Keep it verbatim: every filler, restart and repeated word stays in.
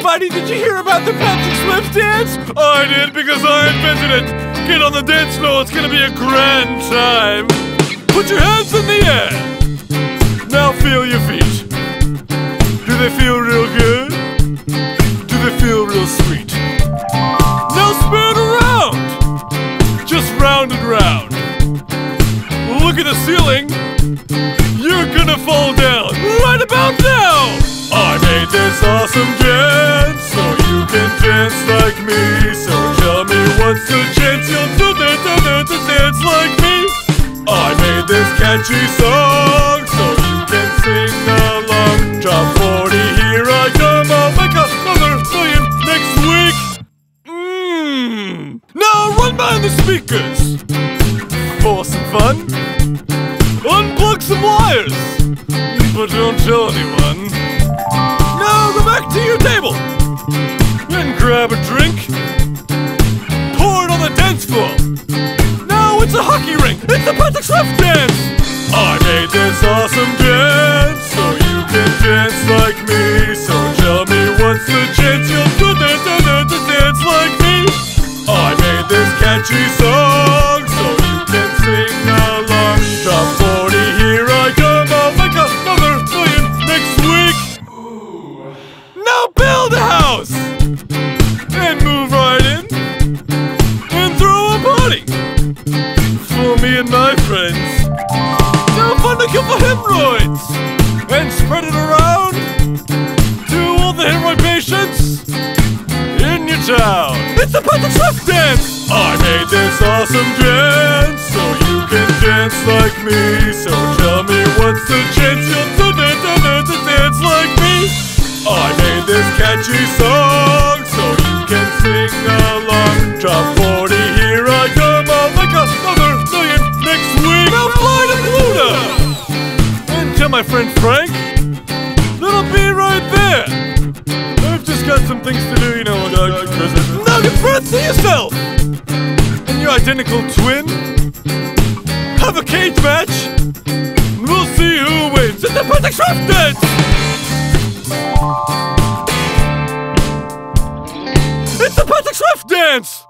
everybody, did you hear about the Patrick Swift dance? I did because I invented it. Get on the dance floor, it's gonna be a grand time. Put your hands in the air. Now feel your feet. Do they feel real good? Do they feel real sweet? Now spin around. Just round and round. Look at the ceiling. You're gonna fall down right about now. I made this awesome dance so you can dance like me. So tell me what's the chance you'll do that, do that, do dance like me. I made this catchy song so you can sing along. Drop forty, here I come. I'll make another million next week. Mmm. Now run by the speakers for some fun. Unplug some wires, but don't tell anyone. Now go back to your table and grab a drink. Pour it on the dance floor. Now it's a hockey rink. It's the Patrick Swift dance. I made this awesome dance so you can dance like me. So tell me what's the chance you'll do that, do that, do dance like me. I made this catchy song so you can sing along. Drop forty, here I come. I'll make another million next week. Now build a house and move right in and throw a party for me and my friends. Now fun to kill for hemorrhoids and spread it around to all the hemorrhoid patients in your town. It's the Patrick Swift dance. I made this awesome dance so you can dance like me. So tell me what's the chance you'll do that, do that, do dance like me. I made this catchy song so you can sing along. Drop forty, here I come. I'll make another million next week. Now fly to Pluto and tell my friend Frank that I'll be right there. I've just got some things to do, you know. Uh, now get friends to yourself and your identical twin. Have a cage match. We'll see who wins. It's the Patrick Swift dance. It's the Patrick Swift dance!